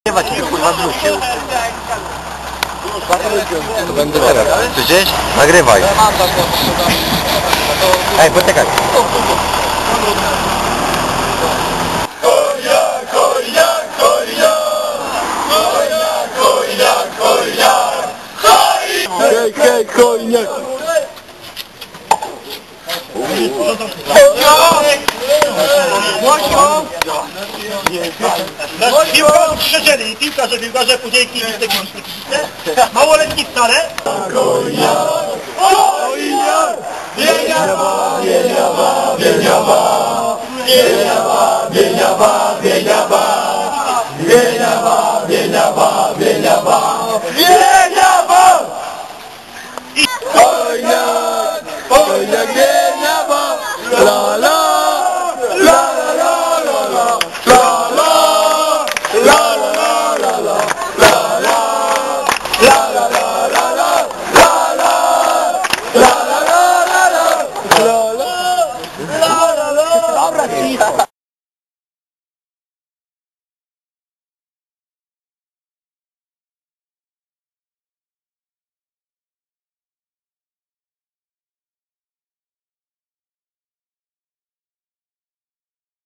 Nagrywać się kurwa wrócił. To będę teraz. Słyszysz? Nagrywaj. Ej, poczekaj. Konia, konia, konia. Konia, konia, konia. Hej, hej, konia. Piłkarze krzyczeli, piłkarze, później kibice. Małoletni wcale. Konia, konia. Bieniawa, bieniawa, bieniawa. Bieniawa, bieniawa, bieniawa. Bieniawa, bieniawa, bieniawa. Bieniawa! Konia, konia, bieniawa. La la, la la la la la la la la la la la la la la la la